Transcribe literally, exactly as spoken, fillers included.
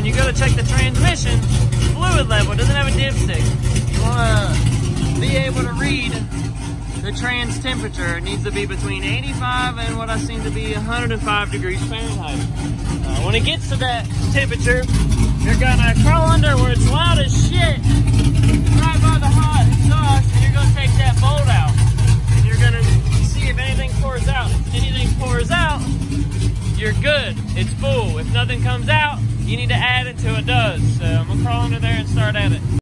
you go to check the transmission fluid level, it doesn't have a dipstick. You want to be able to read the trans temperature. It needs to be between eighty-five and what I seem to be one hundred five degrees Fahrenheit. Uh, when it gets to that temperature, you're gonna crawl under where it's loud as shit, right by the hot exhaust, and you're gonna take that bolt out. And you're gonna see if anything pours out. If anything pours out, you're good. It's full. If nothing comes out, you need to add it till it does. So I'm gonna crawl under there and start at it.